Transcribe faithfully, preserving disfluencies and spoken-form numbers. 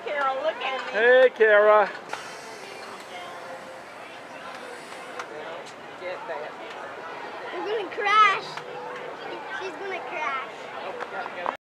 Carol, look at me. Hey, Kara. Get that. I'm gonna crash. She's gonna crash. Oh, gotta go.